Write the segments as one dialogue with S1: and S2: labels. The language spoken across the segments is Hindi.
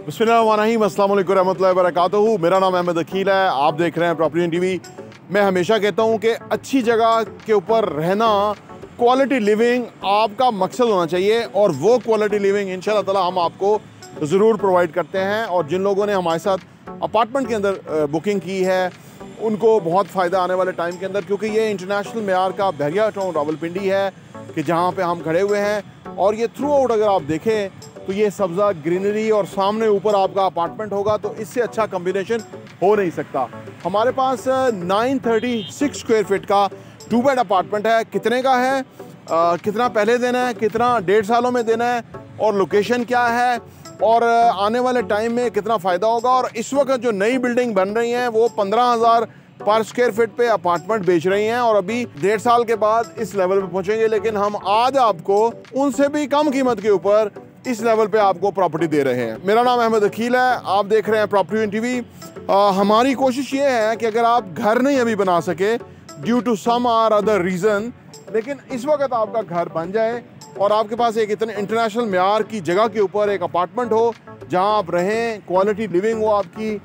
S1: बिस्मिल्लाहिर्रहमानिर्रहीम, अस्सलाम वालेकुम रहमतुल्लाहि व बरकातुहू। मेरा नाम अहमद अकील है, आप देख रहे हैं प्रॉपर्टी टीवी। मैं हमेशा कहता हूं कि अच्छी जगह के ऊपर रहना, क्वालिटी लिविंग आपका मकसद होना चाहिए और वो क्वालिटी लिविंग इंशाल्लाह ताला हम आपको ज़रूर प्रोवाइड करते हैं। और जिन लोगों ने हमारे साथ अपार्टमेंट के अंदर बुकिंग की है उनको बहुत फ़ायदा आने वाले टाइम के अंदर, क्योंकि ये इंटरनेशनल मेयार का बहरिया टाउन रावलपिंडी है कि जहाँ पे हम खड़े हुए हैं। और ये थ्रू आउट अगर आप देखें तो ये सब्ज़ा ग्रीनरी और सामने ऊपर आपका अपार्टमेंट होगा, तो इससे अच्छा कम्बिनेशन हो नहीं सकता। हमारे पास 936 स्क्वायर फीट का 2 बेड अपार्टमेंट है। कितने का है, कितना पहले देना है, कितना 1.5 सालों में देना है, और लोकेशन क्या है, और आने वाले टाइम में कितना फ़ायदा होगा। और इस वक्त जो नई बिल्डिंग बन रही हैं वो 15,000 पर स्क्वायर फीट पे अपार्टमेंट बेच रही हैं और अभी 1.5 साल के बाद इस लेवल पे पहुंचेंगे। लेकिन हम आज आपको उनसे भी कम कीमत के ऊपर इस लेवल पे आपको प्रॉपर्टी दे रहे हैं। मेरा नाम अहमद अकील है, आप देख रहे हैं प्रॉपर्टी टीवी। हमारी कोशिश ये है कि अगर आप घर नहीं अभी बना सके due to some or other reason, लेकिन इस वक्त आपका घर बन जाए और आपके पास एक इतने इंटरनेशनल मेयार की जगह के ऊपर एक अपार्टमेंट हो जहां आप रहें, क्वालिटी लिविंग हो आपकी।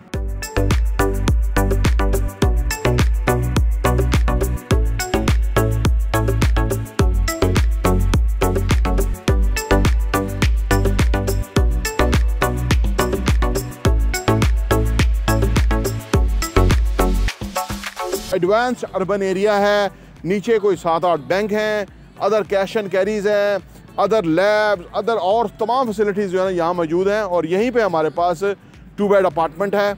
S1: एडवांस अर्बन एरिया है, नीचे कोई 7-8 बैंक हैं, अदर कैश एंड कैरीज हैं, अदर लैब्स, अदर और तमाम फैसिलिटीज़ जो है ना यहाँ मौजूद हैं। और यहीं पे हमारे पास 2 बेड अपार्टमेंट है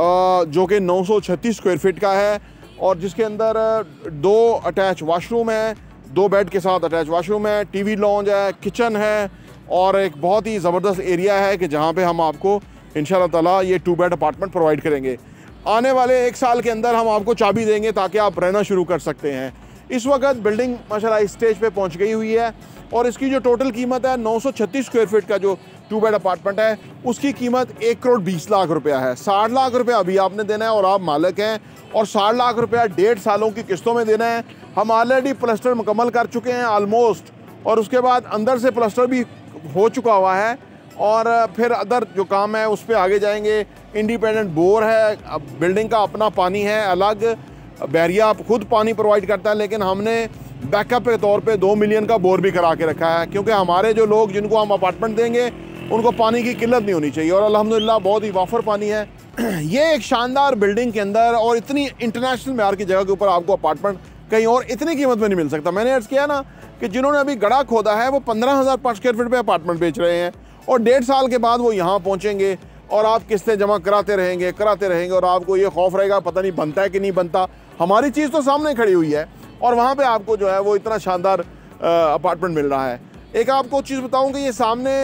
S1: जो कि 936 स्क्वायर फीट का है और जिसके अंदर 2 अटैच वाशरूम है, 2 बेड के साथ अटैच वाशरूम है, टीवी लॉन्ज है, किचन है और एक बहुत ही ज़बरदस्त एरिया है कि जहाँ पे हम आपको इंशाल्लाह ताला ये 2 बेड अपार्टमेंट प्रोवाइड करेंगे। आने वाले 1 साल के अंदर हम आपको चाबी देंगे ताकि आप रहना शुरू कर सकते हैं। इस वक्त बिल्डिंग माशाल्लाह इस स्टेज पे पहुंच गई हुई है और इसकी जो टोटल कीमत है 936 स्क्वायर फीट का जो 2 बेड अपार्टमेंट है उसकी कीमत 1 करोड़ 20 लाख रुपया है। 60 लाख रुपया अभी आपने देना है और आप मालिक हैं, और 60 लाख रुपया 1.5 सालों की किस्तों में देना है। हम ऑलरेडी प्लास्टर मुकम्मल कर चुके हैं ऑलमोस्ट, और उसके बाद अंदर से प्लास्टर भी हो चुका हुआ है और फिर अदर जो काम है उस पर आगे जाएंगे। इंडिपेंडेंट बोर है, बिल्डिंग का अपना पानी है अलग, बैरिया खुद पानी प्रोवाइड करता है, लेकिन हमने बैकअप के तौर पे 2 मिलियन का बोर भी करा के रखा है क्योंकि हमारे जो लोग जिनको हम अपार्टमेंट देंगे उनको पानी की किल्लत नहीं होनी चाहिए। और अल्हम्दुलिल्लाह बहुत ही वाफर पानी है। ये एक शानदार बिल्डिंग के अंदर और इतनी इंटरनेशनल मेयार की जगह के ऊपर आपको अपार्टमेंट कहीं और इतनी कीमत में नहीं मिल सकता। मैंने अर्ज़ किया ना कि जिन्होंने अभी गड़ा खोदा है वो 15,000 पर स्क्वायर फीट पर अपार्टमेंट बेच रहे हैं और 1.5 साल के बाद वो यहाँ पहुँचेंगे और आप किस्तें जमा कराते रहेंगे और आपको ये खौफ रहेगा पता नहीं बनता है कि नहीं बनता। हमारी चीज़ तो सामने खड़ी हुई है और वहाँ पे आपको जो है वो इतना शानदार अपार्टमेंट मिल रहा है। एक आपको चीज़ बताऊँ कि ये सामने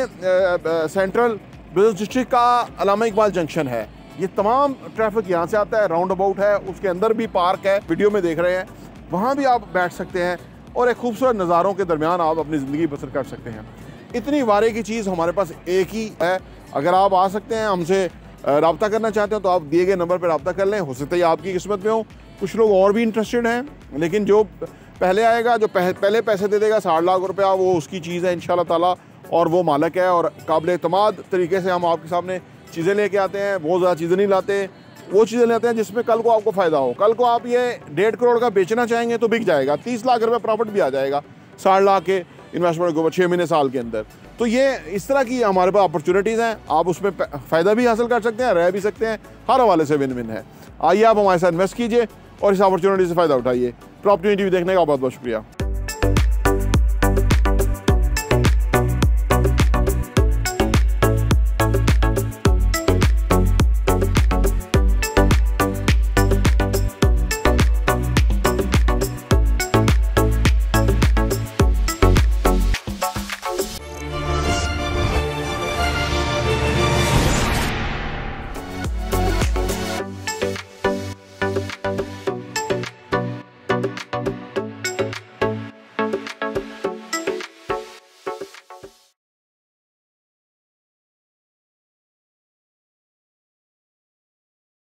S1: सेंट्रल बिजनेस डिस्ट्रिक्ट का अल्लामा इकबाल जंक्शन है। ये तमाम ट्रैफिक यहाँ से आता है, राउंड अबाउट है, उसके अंदर भी पार्क है, वीडियो में देख रहे हैं, वहाँ भी आप बैठ सकते हैं और एक खूबसूरत नज़ारों के दरमियान आप अपनी ज़िंदगी बसर कर सकते हैं। इतनी वारे की चीज़ हमारे पास एक ही है। अगर आप आ सकते हैं, हमसे रब्ता करना चाहते हो तो आप दिए गए नंबर पर रब्ता कर लें। हो सकता है आपकी किस्मत में हो, कुछ लोग और भी इंटरेस्टेड हैं, लेकिन जो पहले आएगा, जो पहले पैसे दे देगा 60 लाख रुपया, वो उसकी चीज़ है इंशाल्लाह ताला और वो मालिक है। और काबिल एतमाद तरीके से हम आपके सामने चीज़ें लेके आते हैं, बहुत ज़्यादा चीज़ें नहीं लाते, वो चीज़ें लेते हैं जिसमें कल को आपको फ़ायदा हो। कल को आप ये 1.5 करोड़ का बेचना चाहेंगे तो बिक जाएगा, 30 लाख रुपये प्रॉफिट भी आ जाएगा 60 लाख के इन्वेस्टमेंट के ऊपर 6 महीने साल के अंदर। तो ये इस तरह की हमारे पास अपॉर्चुनिटीज़ हैं, आप उसमें फ़ायदा भी हासिल कर सकते हैं, रह भी सकते हैं, हर हवाले से विन विन है। आइए आप हमारे साथ इन्वेस्ट कीजिए और इस अपॉर्चुनिटी से फ़ायदा उठाइए। प्रॉपर्टी टीवी देखने का बहुत बहुत शुक्रिया।